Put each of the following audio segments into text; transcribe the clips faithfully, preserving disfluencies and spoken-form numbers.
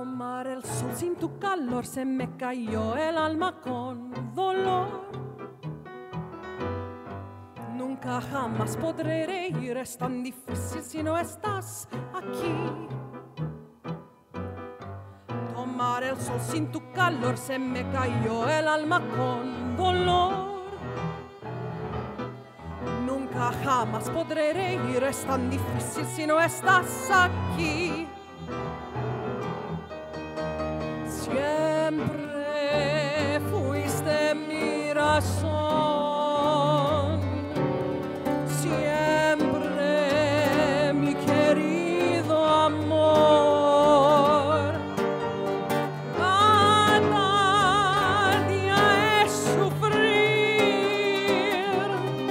Tomar el sol sin tu calor, se me cayó el alma con dolor. Nunca jamás podré reír, es tan difícil si no estás aquí. Tomar el sol sin tu calor, se me cayó el alma con dolor. Nunca jamás podré reír, es tan difícil si no estás aquí. Siempre fuiste mi razón, siempre mi querido amor. Cada día es sufrir,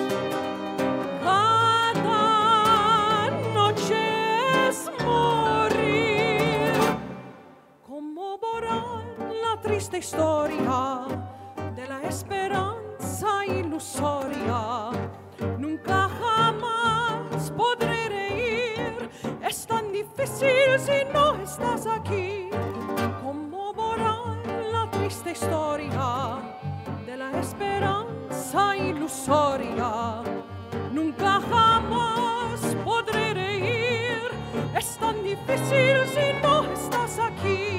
cada noche es morir. ¿Cómo borrar la triste historia de la esperanza ilusoria? Nunca jamás podré reír, es tan difícil si no estás aquí. ¿Cómo borrar la triste historia de la esperanza ilusoria? Nunca jamás podré reír, es tan difícil si no estás aquí.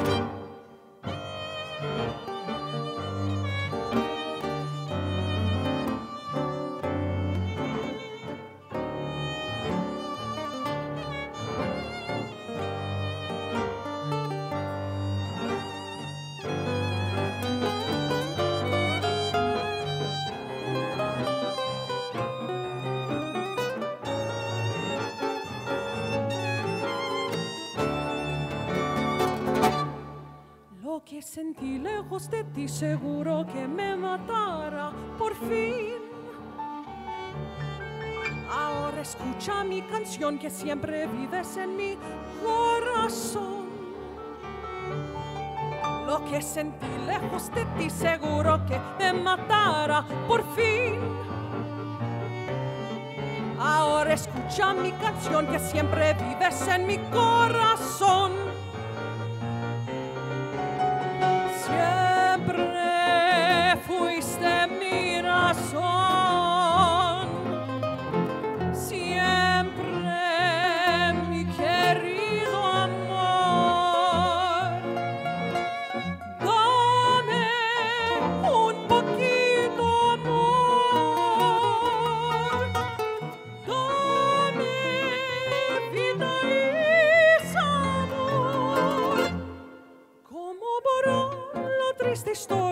Lo que sentí lejos de ti seguro que me matará por fin. Ahora escucha mi canción, que siempre vives en mi corazón. Lo que sentí lejos de ti seguro que me matará por fin. Ahora escucha mi canción, que siempre vives en mi corazón. Siempre fuiste mi razón, siempre mi querido amor. Dame un poquito amor, dame vida y sabor. ¿Cómo borrar la triste historia